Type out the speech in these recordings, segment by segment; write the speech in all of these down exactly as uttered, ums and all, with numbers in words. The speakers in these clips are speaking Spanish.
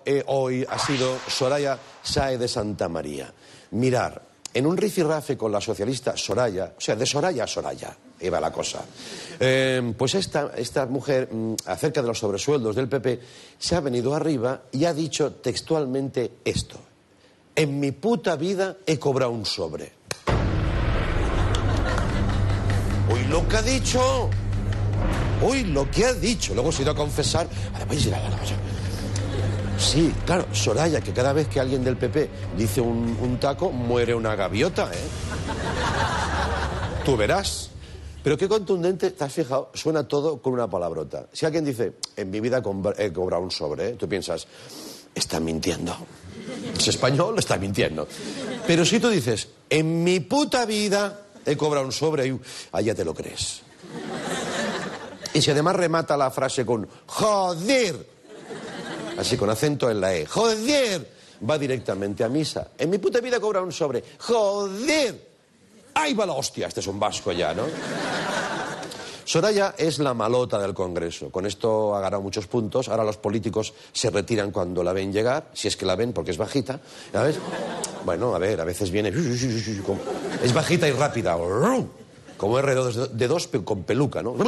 eh, hoy ha sido Soraya Sáez de Santamaría. Mirar, en un rifirrafe con la socialista Soraya, o sea, de Soraya a Soraya, iba la cosa, eh, pues esta, esta mujer, mmm, acerca de los sobresueldos del P P, se ha venido arriba y ha dicho textualmente esto: en mi puta vida he cobrado un sobre. Uy, lo que ha dicho. Uy, lo que ha dicho. Luego se ha ido a confesar. Sí, claro, Soraya, que cada vez que alguien del P P dice un, un taco, muere una gaviota, ¿eh? Tú verás. Pero qué contundente, ¿te has fijado? Suena todo con una palabrota. Si alguien dice, en mi vida he cobrado un sobre, ¿eh? Tú piensas, está mintiendo. Es español, está mintiendo. Pero si tú dices, en mi puta vida he cobrado un sobre, y ah, ya te lo crees. Y si además remata la frase con joder, así con acento en la E, joder, va directamente a misa. En mi puta vida he cobrado un sobre, joder. Ahí va la hostia, este es un vasco ya, ¿no? Soraya es la malota del Congreso. Con esto ha ganado muchos puntos. Ahora los políticos se retiran cuando la ven llegar, si es que la ven, porque es bajita, ¿sabes? Bueno, a ver, a veces viene... Es bajita y rápida. Como R dos D dos con peluca, ¿no?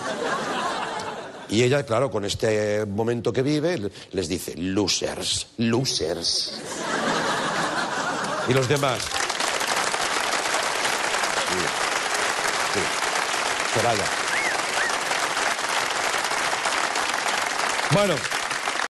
Y ella, claro, con este momento que vive, les dice, losers, losers. Y los demás... Sí, sí. Soraya. Bueno...